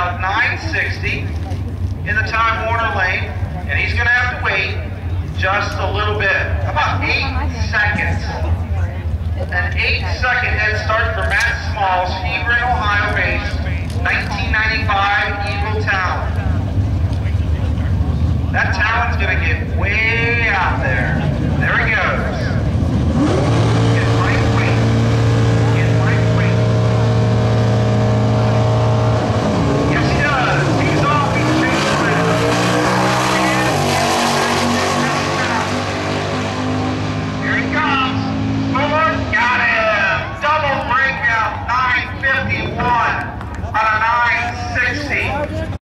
about 960 in the Time Warner lane, and he's going to have to wait just a little bit, about 8 seconds. An 8-second head start for Matt Smalls, Hebron, Ohio based, 1995 Eagle Talon. That Talon's going to get